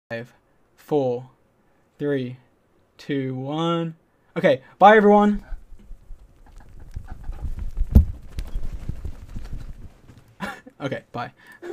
5, 4, 3, 2, 1. Okay, bye everyone. Okay, bye.